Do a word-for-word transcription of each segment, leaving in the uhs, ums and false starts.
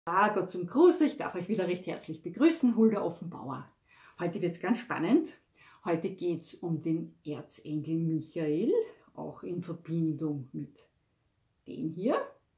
Ja, Gott zum Gruß, ich darf euch wieder recht herzlich begrüßen, Hulda Offenbauer. Heute wird es ganz spannend. Heute geht es um den Erzengel Michael, auch in Verbindung mit dem hier.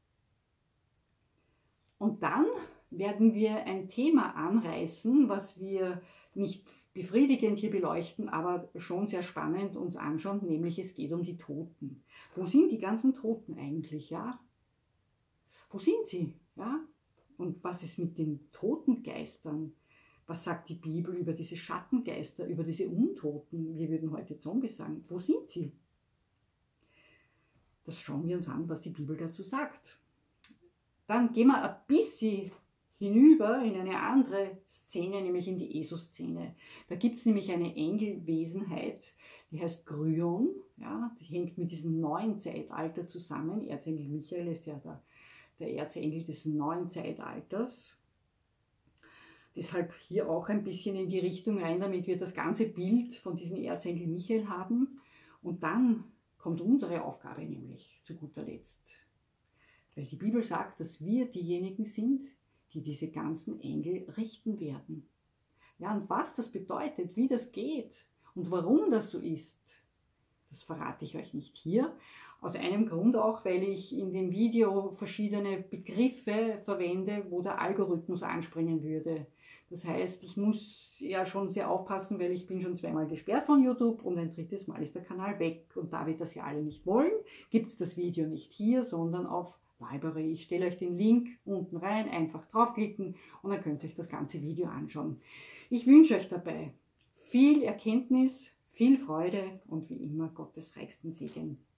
Und dann werden wir ein Thema anreißen, was wir nicht befriedigend hier beleuchten, aber schon sehr spannend uns anschauen, nämlich es geht um die Toten. Wo sind die ganzen Toten eigentlich, ja? Wo sind sie, ja? Und was ist mit den Totengeistern? Was sagt die Bibel über diese Schattengeister, über diese Untoten? Wir würden heute Zombies sagen. Wo sind sie? Das schauen wir uns an, was die Bibel dazu sagt. Dann gehen wir ein bisschen hinüber in eine andere Szene, nämlich in die Jesus-Szene. Da gibt es nämlich eine Engelwesenheit, die heißt Kryon. Ja, die hängt mit diesem neuen Zeitalter zusammen. Erzengel Michael ist ja der der Erzengel des neuen Zeitalters. Deshalb hier auch ein bisschen in die Richtung rein, damit wir das ganze Bild von diesem Erzengel Michael haben. Und dann kommt unsere Aufgabe nämlich zu guter Letzt. Weil die Bibel sagt, dass wir diejenigen sind, die diese ganzen Engel richten werden. Ja, und was das bedeutet, wie das geht und warum das so ist, das verrate ich euch nicht hier. Aus einem Grund auch, weil ich in dem Video verschiedene Begriffe verwende, wo der Algorithmus anspringen würde. Das heißt, ich muss ja schon sehr aufpassen, weil ich bin schon zweimal gesperrt von YouTube und ein drittes Mal ist der Kanal weg. Und da wir das ja alle nicht wollen, gibt es das Video nicht hier, sondern auf Library. Ich stelle euch den Link unten rein, einfach draufklicken und dann könnt ihr euch das ganze Video anschauen. Ich wünsche euch dabei viel Erkenntnis, viel Freude und wie immer Gottes reichsten Segen.